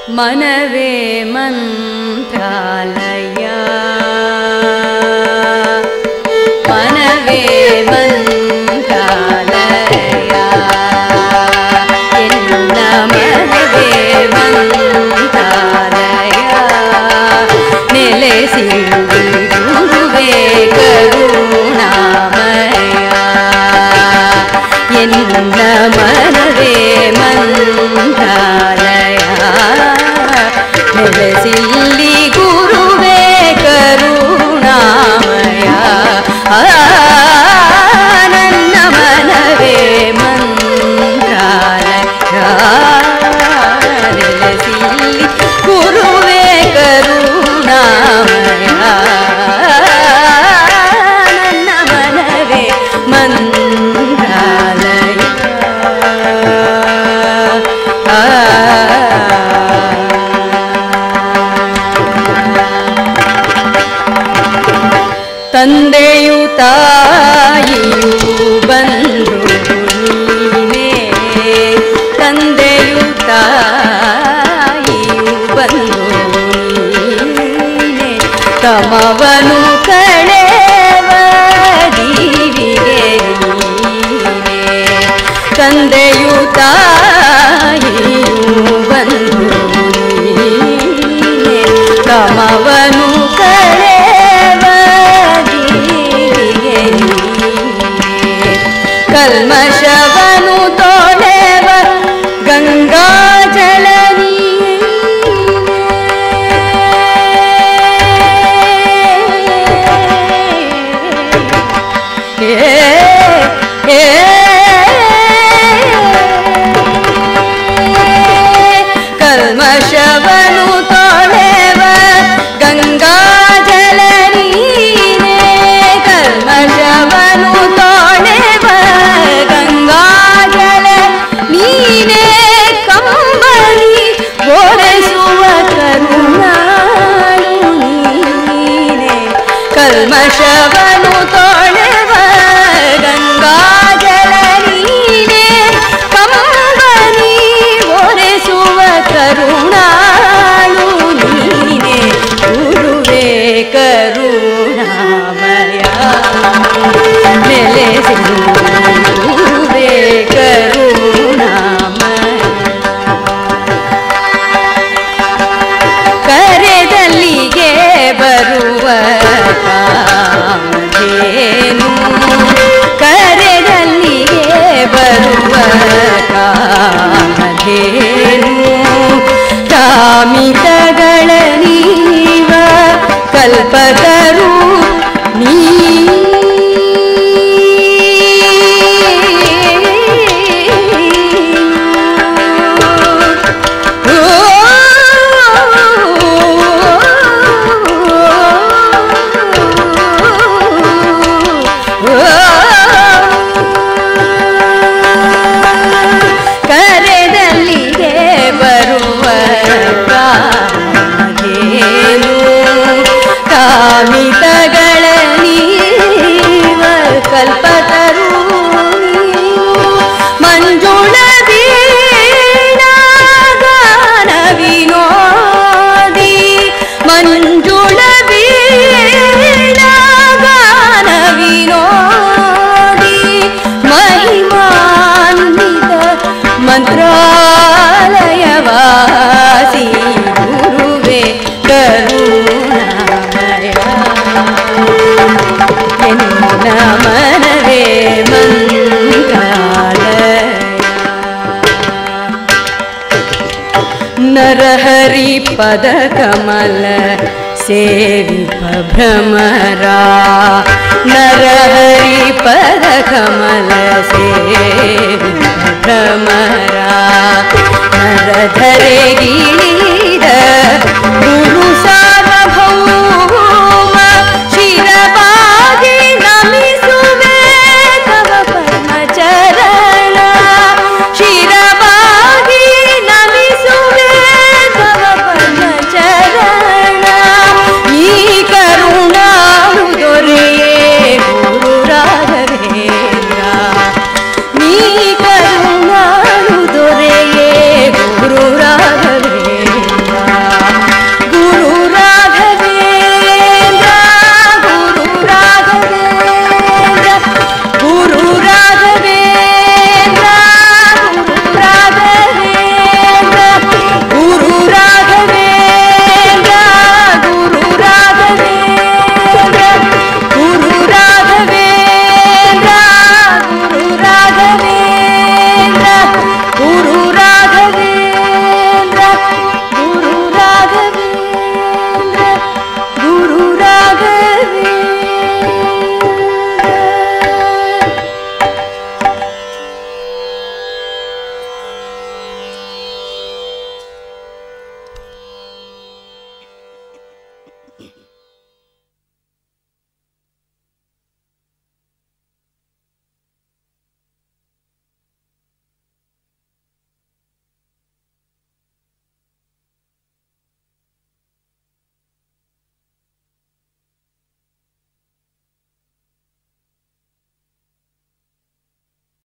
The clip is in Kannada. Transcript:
मनवे मंत्रालय मनवे मंत्रालय एन्न मनवे मंत्रालय नेलेसी गुरुवे करुणामय एन्न मनवे मंत्रालय ನೆಲೆಸಿಲ್ಲಿ ಗುರುವೇ ಕರುಣಾಮಯ ನನ್ನ ಮನವೇ ಮಂತ್ರಾಲಯ ನೆಲೆಸಿಲ್ಲಿ ಗುರುವೇ ಕರುಣಾಮಯ ನನ್ನ ಮನವೇ ಮಂತ್ರಾಲಯ ತಂದೆಯು ತಾಯಿಯು ಬಂದು ನೀನೇ ತಂದೆಯು ತಾಯಿಯು ಬಂದು ನೀನೇ ತಮವನು ಕಳೆವ ದೀವಿಗೆ ನೀನೇ ತಂದೆಯು ತಾಯಿಯು ಬಂದು ನೀನೇ ತಮವನು ಕಲ್ಮಶವನು ತೋಳೆವ ಗಂಗಾ ಜಲ ಕಲ್ಮಶವನು ತೋಳೆವ ಗಂಗಾ ಜಲ ನೀನೇ ಕಲ್ಮಶವನು ತೋಳೆವ ಗಂಗಾಜಲ ನೀನೇ ಕಂಬಳಿ ಬೋರೆಸುವ ಕರುಣಾಳು ನೀನೇ ಕಲ್ಮಶವನು ತೋಳೆವ ಗಂಗಾಜಲ ನೀನೇ ಕಂಬಳಿ ಬೋರೆಸುವ ಕರುಣಾಳು ನೀನೇ ಗುರುವೇ ಕರುಣಾಮಯ ನೆಲೆಸಿ ಕರೆದಲ್ಲಿಗೆ ಬರುವ ಕಾಮಧೇನು ಕರೆದಲ್ಲಿಗೆ ಬರುವ ಕಾಮಧೇನು ಕಾಮಿತಗಳ ನೀವ ಕಲ್ಪತರು ನೀ ಕರೆದಲ್ಲಿಗೆ ಬರುವ ಕಾಮಧೇನು ಕಾಮಿತಗಳ ನೀವ ಕಲ್ಪತರು ಮಂಜುಳ ವೀಣಾಗಾನ ವಿನೋದಿ ಮಂಜುಳ ವೀಣಾಗಾನ ವಿನೋದಿ ಮಹಿಮಾನ್ವಿತ ಮಂತ್ರಾಲಯವಾಸಿ ಗುರುವೇ ಕರುಣಾಮಯ ಎನ್ನ ಮನವೇ ಮಂತ್ರಾಲಯ ನರಹರಿ ಪದ ಕಮಲ ಸೇವಿಪ ಭ್ರಮರ ನರಹರಿ ಪದ ಕಮಲ ಸೇವಿ